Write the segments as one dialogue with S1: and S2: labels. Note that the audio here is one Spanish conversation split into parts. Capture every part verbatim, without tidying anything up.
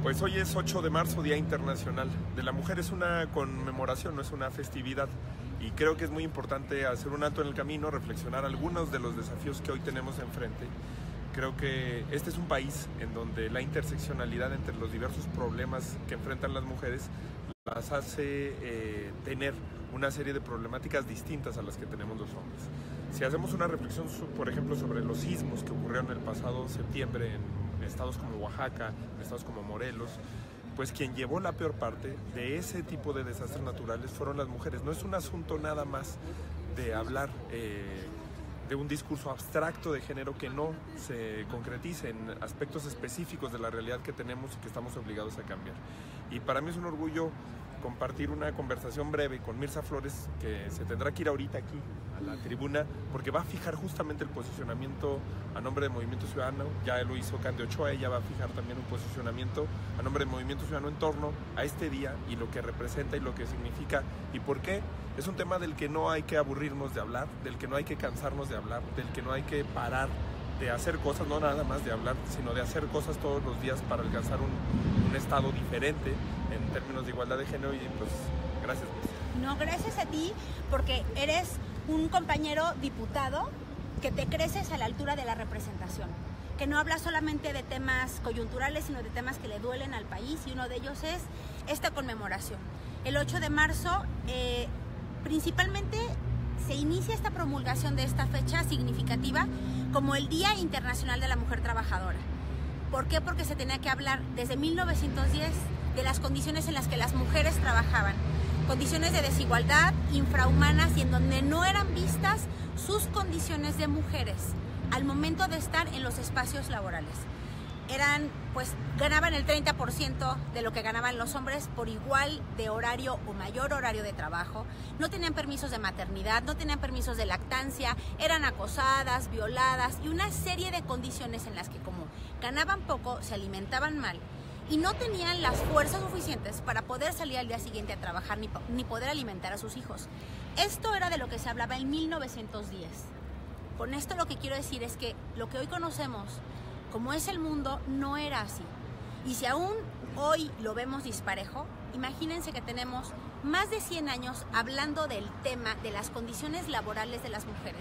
S1: Pues hoy es ocho de marzo, Día Internacional de la Mujer. Es una conmemoración, no es una festividad. Y creo que es muy importante hacer un alto en el camino, reflexionar algunos de los desafíos que hoy tenemos enfrente. Creo que este es un país en donde la interseccionalidad entre los diversos problemas que enfrentan las mujeres las hace eh, tener una serie de problemáticas distintas a las que tenemos los hombres. Si hacemos una reflexión, por ejemplo, sobre los sismos que ocurrieron el pasado septiembre en estados como Oaxaca, en estados como Morelos, pues quien llevó la peor parte de ese tipo de desastres naturales fueron las mujeres. No es un asunto nada más de hablar eh, de un discurso abstracto de género que no se concretice en aspectos específicos de la realidad que tenemos y que estamos obligados a cambiar. Y para mí es un orgullo compartir una conversación breve con Mirza Flores, que se tendrá que ir ahorita aquí a la tribuna, porque va a fijar justamente el posicionamiento a nombre de Movimiento Ciudadano. Ya lo hizo Candy Ochoa, ella va a fijar también un posicionamiento a nombre de Movimiento Ciudadano en torno a este día y lo que representa y lo que significa y por qué. Es un tema del que no hay que aburrirnos de hablar, del que no hay que cansarnos de hablar, del que no hay que parar de hacer cosas, no nada más de hablar, sino de hacer cosas todos los días para alcanzar un, un estado diferente en términos de igualdad de género. Y pues gracias.
S2: No, gracias a ti, porque eres un compañero diputado que te creces a la altura de la representación, que no habla solamente de temas coyunturales, sino de temas que le duelen al país, y uno de ellos es esta conmemoración. El ocho de marzo, eh, principalmente se inicia esta promulgación de esta fecha significativa como el Día Internacional de la Mujer Trabajadora. ¿Por qué? Porque se tenía que hablar desde mil novecientos diez de las condiciones en las que las mujeres trabajaban, condiciones de desigualdad, infrahumanas, y en donde no eran vistas sus condiciones de mujeres al momento de estar en los espacios laborales. Eran, pues, ganaban el treinta por ciento de lo que ganaban los hombres por igual de horario o mayor horario de trabajo. No tenían permisos de maternidad, no tenían permisos de lactancia, eran acosadas, violadas y una serie de condiciones en las que, como ganaban poco, se alimentaban mal y no tenían las fuerzas suficientes para poder salir al día siguiente a trabajar ni, ni poder alimentar a sus hijos. Esto era de lo que se hablaba en mil novecientos diez. Con esto lo que quiero decir es que lo que hoy conocemos como es el mundo no era así. Y si aún hoy lo vemos disparejo, imagínense que tenemos más de cien años hablando del tema de las condiciones laborales de las mujeres.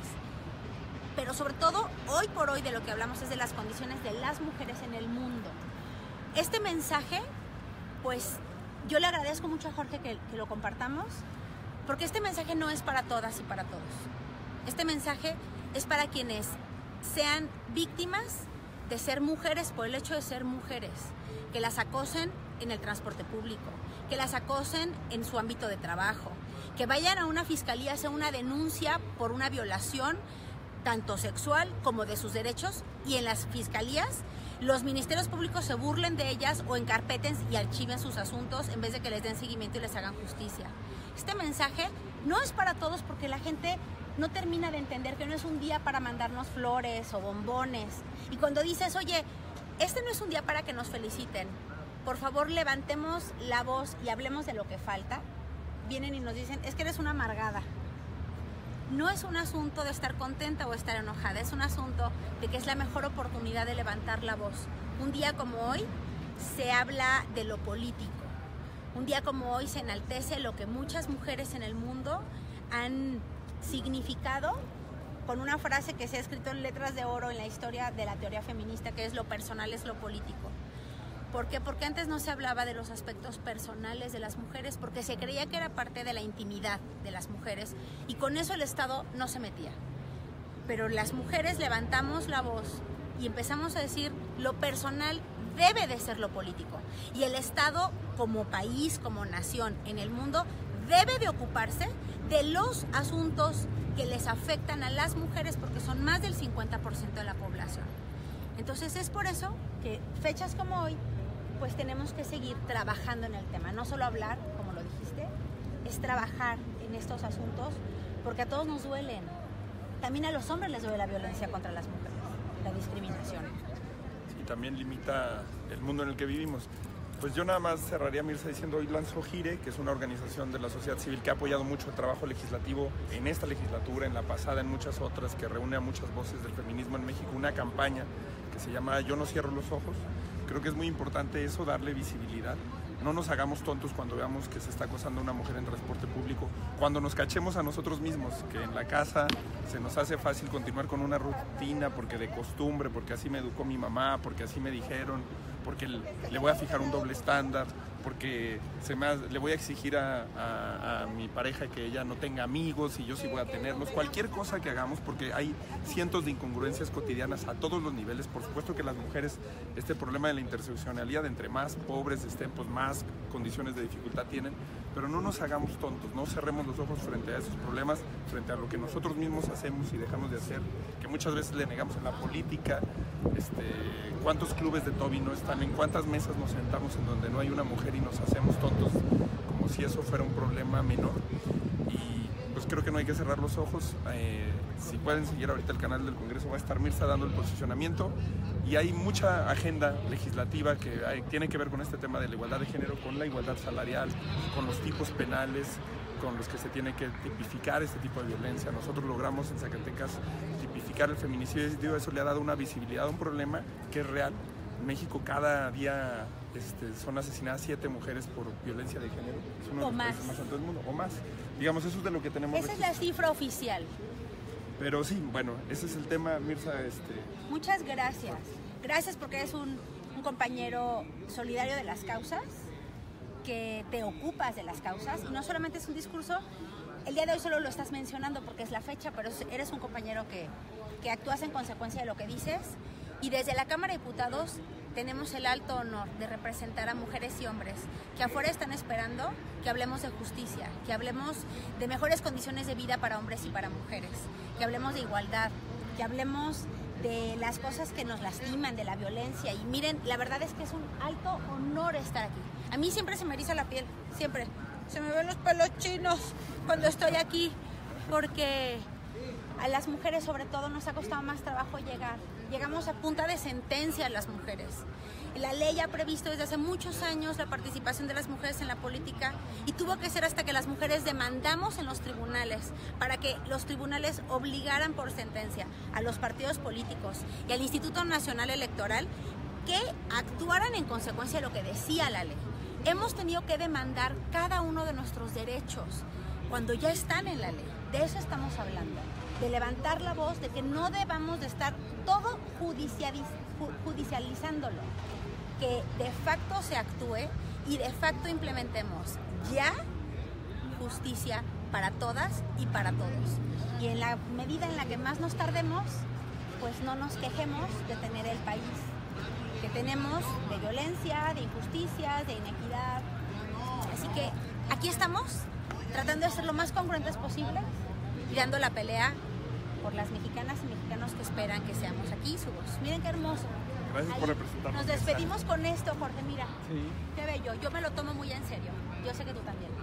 S2: Pero sobre todo, hoy por hoy de lo que hablamos es de las condiciones de las mujeres en el mundo. Este mensaje, pues yo le agradezco mucho a Jorge que, que lo compartamos, porque este mensaje no es para todas y para todos. Este mensaje es para quienes sean víctimas de ser mujeres por el hecho de ser mujeres, que las acosen en el transporte público, que las acosen en su ámbito de trabajo, que vayan a una fiscalía a hacer una denuncia por una violación tanto sexual como de sus derechos, y en las fiscalías los ministerios públicos se burlen de ellas o encarpeten y archiven sus asuntos en vez de que les den seguimiento y les hagan justicia. Este mensaje no es para todos, porque la gente no termina de entender que no es un día para mandarnos flores o bombones. Y cuando dices, oye, este no es un día para que nos feliciten, por favor levantemos la voz y hablemos de lo que falta, vienen y nos dicen, es que eres una amargada. No es un asunto de estar contenta o estar enojada, es un asunto de que es la mejor oportunidad de levantar la voz. Un día como hoy se habla de lo político. Un día como hoy se enaltece lo que muchas mujeres en el mundo han significado con una frase que se ha escrito en letras de oro en la historia de la teoría feminista, que es: lo personal es lo político. ¿Por qué? Porque antes no se hablaba de los aspectos personales de las mujeres, porque se creía que era parte de la intimidad de las mujeres y con eso el Estado no se metía. Pero las mujeres levantamos la voz y empezamos a decir, lo personal debe de ser lo político, y el Estado como país, como nación en el mundo, debe de ocuparse de los asuntos que les afectan a las mujeres, porque son más del cincuenta por ciento de la población. Entonces es por eso que fechas como hoy, pues tenemos que seguir trabajando en el tema, no solo hablar, como lo dijiste, es trabajar en estos asuntos, porque a todos nos duelen. También a los hombres les duele la violencia contra las mujeres, la discriminación.
S1: Y también limita el mundo en el que vivimos. Pues yo nada más cerraría, Mirza, diciendo, hoy lanzó Gire, que es una organización de la sociedad civil que ha apoyado mucho el trabajo legislativo en esta legislatura, en la pasada, en muchas otras, que reúne a muchas voces del feminismo en México, una campaña que se llama Yo no cierro los ojos. Creo que es muy importante eso, darle visibilidad. No nos hagamos tontos cuando veamos que se está acosando a una mujer en transporte público, cuando nos cachemos a nosotros mismos, que en la casa se nos hace fácil continuar con una rutina porque de costumbre, porque así me educó mi mamá, porque así me dijeron, porque le voy a fijar un doble estándar, porque se me ha, le voy a exigir a, a, a mi pareja que ella no tenga amigos y yo sí voy a tenerlos. Cualquier cosa que hagamos, porque hay cientos de incongruencias cotidianas a todos los niveles. Por supuesto que las mujeres, este problema de la interseccionalidad, entre más pobres estén, pues más condiciones de dificultad tienen, pero no nos hagamos tontos, no cerremos los ojos frente a esos problemas, frente a lo que nosotros mismos hacemos y dejamos de hacer, que muchas veces le negamos en la política. Este, ¿cuántos clubes de Toby no están? ¿En cuántas mesas nos sentamos en donde no hay una mujer y nos hacemos tontos como si eso fuera un problema menor? Y pues creo que no hay que cerrar los ojos. Eh, si pueden seguir ahorita el canal del Congreso, va a estar Mirza dando el posicionamiento y hay mucha agenda legislativa que hay, tiene que ver con este tema de la igualdad de género, con la igualdad salarial, con los tipos penales con los que se tiene que tipificar este tipo de violencia. Nosotros logramos en Zacatecas tipificar el feminicidio, eso le ha dado una visibilidad a un problema que es real. En México cada día este, son asesinadas siete mujeres por violencia de género. Es uno
S2: o
S1: de los
S2: más.
S1: países más altos del mundo, o más. Digamos, eso es de lo que tenemos.
S2: Esa registro. Es la cifra oficial.
S1: Pero sí, bueno, ese es el tema, Mirza. Este...
S2: Muchas gracias. Gracias porque eres un, un compañero solidario de las causas, que te ocupas de las causas, y no solamente es un discurso, el día de hoy solo lo estás mencionando porque es la fecha, pero eres un compañero que, que actúas en consecuencia de lo que dices, y desde la Cámara de Diputados tenemos el alto honor de representar a mujeres y hombres que afuera están esperando que hablemos de justicia, que hablemos de mejores condiciones de vida para hombres y para mujeres, que hablemos de igualdad, que hablemos de las cosas que nos lastiman, de la violencia. Y miren, la verdad es que es un alto honor estar aquí. A mí siempre se me eriza la piel, siempre. Se me ven los pelos chinos cuando estoy aquí, porque a las mujeres sobre todo nos ha costado más trabajo llegar. Llegamos a punta de sentencia las mujeres. La ley ha previsto desde hace muchos años la participación de las mujeres en la política y tuvo que ser hasta que las mujeres demandamos en los tribunales para que los tribunales obligaran por sentencia a los partidos políticos y al Instituto Nacional Electoral que actuaran en consecuencia de lo que decía la ley. Hemos tenido que demandar cada uno de nuestros derechos cuando ya están en la ley. De eso estamos hablando, de levantar la voz, de que no debamos de estar todo judicializ judicializándolo, que de facto se actúe y de facto implementemos ya justicia para todas y para todos. Y en la medida en la que más nos tardemos, pues no nos quejemos de tener el país que tenemos de violencia, de injusticia, de inequidad. Así que aquí estamos tratando de ser lo más congruentes posible y dando la pelea por las mexicanas y mexicanos que esperan que seamos aquí su voz. Miren qué hermoso.
S1: Gracias
S2: Ahí
S1: por representarnos.
S2: Nos despedimos con esto, Jorge, mira.
S1: Sí.
S2: Qué bello. Yo me lo tomo muy en serio. Yo sé que tú también.